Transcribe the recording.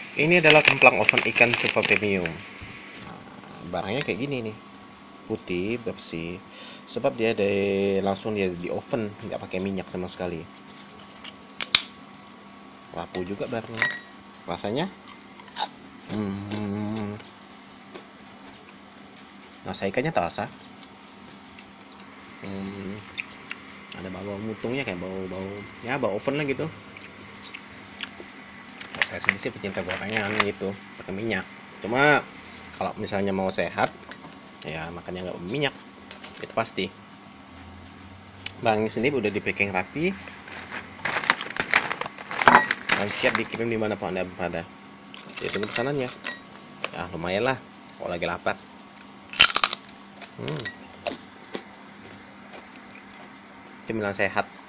Ini adalah kemplang oven ikan super premium. Nah, barangnya kayak gini nih, putih bersih. Sebab dia langsung dia di oven, nggak pakai minyak sama sekali. Rapuh juga barangnya. Rasanya, rasa ikannya terasa. Hmm, ada bau mutungnya kayak bau-bau ya bau oven lah gitu. Saya sendiri sih pecinta gorengan gitu pakai minyak, cuma kalau misalnya mau sehat ya makannya nggak minyak, itu pasti. Bang sendiri udah di packing rapi dan siap dikirim dimanapun anda berada. Ya tunggu pesanannya, ya lumayan lah kalau lagi lapar. Cemilan sehat.